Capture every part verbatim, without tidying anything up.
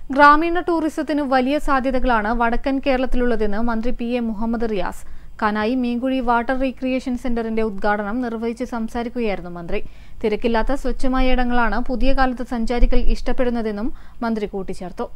ഗ്രാമീണ ടൂറിസത്തിന് വലിയ സാധ്യതകളാണ് വടക്കൻ കേരളത്തിലുള്ളതെന്ന് മന്ത്രി P A Muhammad Riyas. Kanayi Meenkuzhi water recreation സെന്ററിന്റെ ഉദ്ഘാടനം നിർവഹിച്ച് സംസാരിക്കുകയായിരുന്നു മന്ത്രി. തിരക്കില്ലാത്ത സ്വച്ഛമായ ഇടങ്ങളാണ് പുതിയ കാലത്ത് സഞ്ചാരികൾ ഇഷ്ടപ്പെടുന്നതെന്നും മന്ത്രി കൂട്ടിച്ചേർത്തു.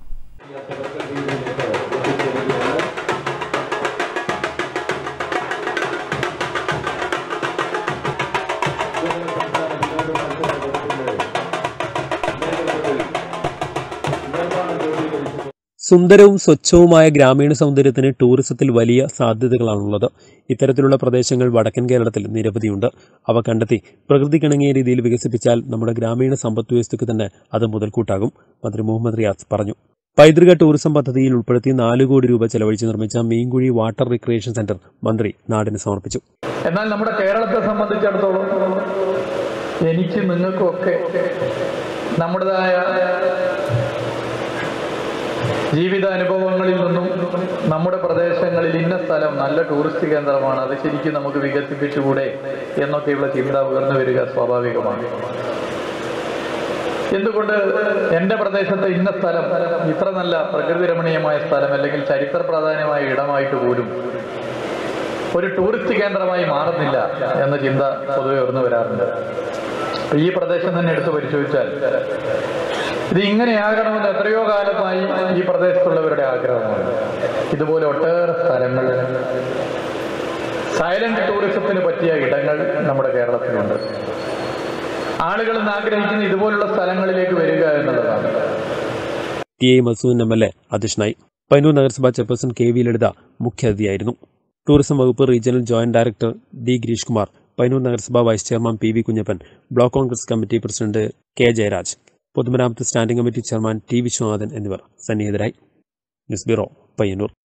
സുന്ദരവും സ്വച്ഛവുമായ ഗ്രാമീണ സൗന്ദര്യത്തിന് ടൂറിസത്തിൽ വലിയ സാധ്യതകളാണുള്ളത്. ഇത്തരത്തിലുള്ള പ്രദേശങ്ങൾ വടക്കൻ കേരളത്തിൽ നിരവധിയുണ്ട്. അവ കണ്ടെത്തി പ്രകൃതിക്കിണങ്ങിയ രീതിയിൽ വികസിപ്പിച്ചാൽ നമ്മുടെ ഗ്രാമീണ സമ്പദ് വ്യവസ്ഥയ്ക്ക് തന്നെ അത് മുതൽക്കൂട്ടാകും. മന്ത്രി മുഹമ്മദ് റിയാസ് പറഞ്ഞു. പൈതൃക ടൂറിസം പദ്ധതിയിൽ ഉൾപ്പെടുത്തി നാല് കോടി രൂപ ചെലവഴിച്ച് നിർമ്മിച്ച മീൻകുഴി വാട്ടർ റിക്രിയേഷൻ സെന്റർ മന്ത്രി നാടിന് സമർപ്പിച്ചു. എന്നാൽ നമ്മുടെ കേരളത്തെ സംബന്ധിച്ചിടത്തോളം എനിക്ക് നിങ്ങൾക്കൊക്കെ നമ്മുടേതായ ജീവിതാനുഭവങ്ങളിൽ നിന്നും നമ്മുടെ പ്രദേശങ്ങളിൽ ഇന്ന സ്ഥലം നല്ല ടൂറിസ്റ്റ് കേന്ദ്രമാണ്, അത് ശരിക്കും നമുക്ക് വികസിപ്പിച്ചുകൂടെ എന്നൊക്കെയുള്ള ചിന്ത ഉയർന്നു വരിക സ്വാഭാവികമാണ്. എന്തുകൊണ്ട് എൻ്റെ പ്രദേശത്തെ ഇന്ന സ്ഥലം ഇത്ര നല്ല പ്രകൃതി രമണീയമായ സ്ഥലം അല്ലെങ്കിൽ ചരിത്ര പ്രാധാന്യമായ ഇടമായിട്ട് പോലും ഒരു ടൂറിസ്റ്റ് കേന്ദ്രമായി മാറുന്നില്ല എന്ന ചിന്ത പൊതുവെ ഉയർന്നു വരാറുണ്ട്. ഈ പ്രദേശം തന്നെ എടുത്ത് പരിശോധിച്ചാൽ ഇത് ഇങ്ങനെയാകണമെന്ന് എത്രയോ കാലമായി ഈ പ്രദേശത്തുള്ളവരുടെ ആഗ്രഹമാണ്. ഇതുപോലെ ഒട്ടേറെ സ്ഥലങ്ങൾ, സൈലന്റ് ടൂറിസത്തിന് പറ്റിയ ഇടങ്ങൾ നമ്മുടെ കേരളത്തിലുണ്ട്. ആളുകൾ ഇന്ന് ആഗ്രഹിക്കുന്ന ഇതുപോലുള്ള സ്ഥലങ്ങളിലേക്ക് വരിക എന്നുള്ളതാണ്. ടി എ മസൂൻ എം എൽ എ അധ്യക്ഷനായി. പയ്യന്നൂർ നഗരസഭാ ചെയർപേഴ്സൺ കെ വി ലളിത മുഖ്യാതിഥിയായിരുന്നു. ടൂറിസം വകുപ്പ് regional joint director D Girish Kumar, Payyanur നഗരസഭാ vice chairman P V Kunhappan, block Congress committee president K Jayaraj, പൊതുമരാമത്ത് standing committee chairman T Viswanathan എന്നിവർ സന്നിഹിതരായി. News bureau, Payyanur.